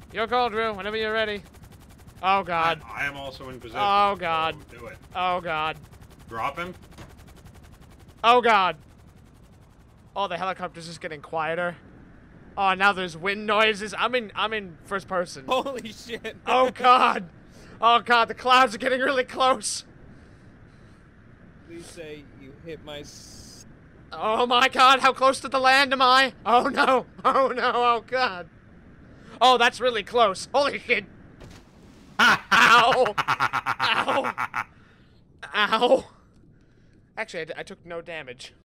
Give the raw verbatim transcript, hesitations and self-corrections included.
Your call, Drew. Whenever you're ready. Oh God. I, I am also in position. Oh God. So do it. Oh God. Drop him. Oh God. Oh, the helicopter's just getting quieter. Oh, now there's wind noises. I'm in. I'm in first person. Holy shit. Oh God. Oh God. The clouds are getting really close. Please say you hit my. S Oh my God. How close to the land am I? Oh no. Oh no. Oh God. Oh, that's really close. Holy shit. Ow. Ow. Ow. Actually, I, d I took no damage.